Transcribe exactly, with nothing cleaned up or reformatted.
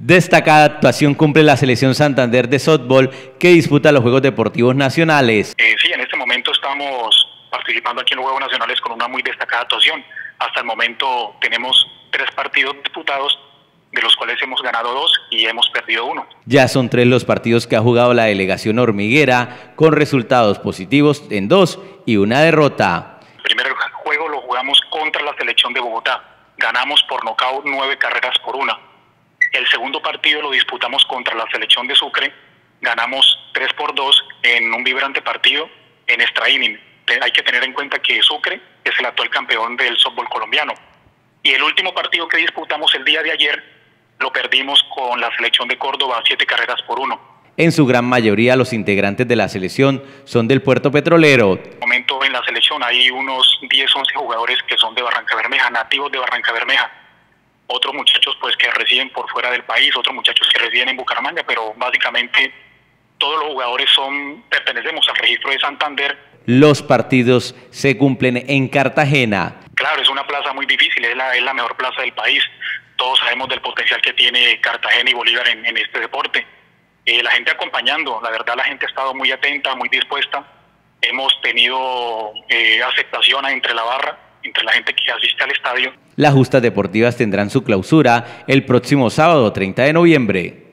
Destacada actuación cumple la selección Santander de softball que disputa los Juegos Deportivos Nacionales. Eh, sí, en este momento estamos participando aquí en los Juegos Nacionales con una muy destacada actuación. Hasta el momento tenemos tres partidos disputados, de los cuales hemos ganado dos y hemos perdido uno. Ya son tres los partidos que ha jugado la delegación hormiguera, con resultados positivos en dos y una derrota. El primer juego lo jugamos contra la selección de Bogotá. Ganamos por nocaut nueve carreras por una. El segundo partido lo disputamos contra la selección de Sucre. Ganamos tres por dos en un vibrante partido en extra inning. Hay que tener en cuenta que Sucre es el actual campeón del softball colombiano. Y el último partido que disputamos el día de ayer lo perdimos con la selección de Córdoba, siete carreras por uno. En su gran mayoría los integrantes de la selección son del Puerto Petrolero. En este momento en la selección hay unos diez, once jugadores que son de Barranca Bermeja, nativos de Barranca Bermeja. Otros muchachos pues que residen por fuera del país, otros muchachos que residen en Bucaramanga, pero básicamente todos los jugadores son pertenecemos al registro de Santander. Los partidos se cumplen en Cartagena. Claro, es una plaza muy difícil, es la, es la mejor plaza del país. Todos sabemos del potencial que tiene Cartagena y Bolívar en, en este deporte. Eh, la gente acompañando, la verdad la gente ha estado muy atenta, muy dispuesta. Hemos tenido eh, aceptación entre la barra, entre la gente que asiste al estadio. Las justas deportivas tendrán su clausura el próximo sábado treinta de noviembre.